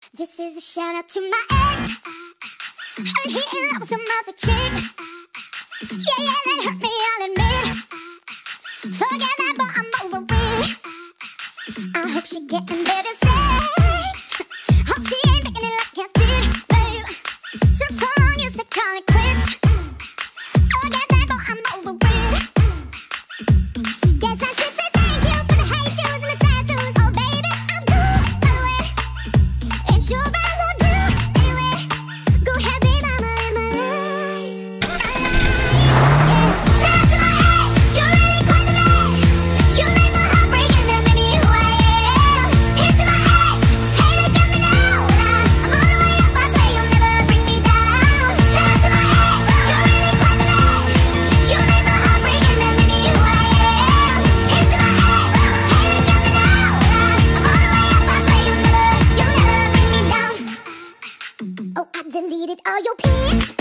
This is a shout out to my ex. Heard he in love with some other chick. Yeah, yeah, that hurt me, I'll admit. Forget that, but I'm over it. I hope she getting better sex. Hope she ain't picking it like I did, babe. So for long you said call it quits. Forget that, but I'm over it. Guess I should say thank you for the hate juice and the tattoos. Oh baby, I'm cool, by the way. It's your bad, won't do anyway. Go ahead, babe, I'm in my life. Yeah. Shout out to my ex, you're really quite the man. You made my heart break and then made me who I am. Here's to my ex, hey look at me now. I'm all the way up, I swear you'll never bring me down. Shout out to my ex, you're really quite the man. You made my heart break and then made me who I am. Here's to my ex, hey look at me now. I'm all the way up, I swear you'll never bring me down. Oh, I deleted all your pics.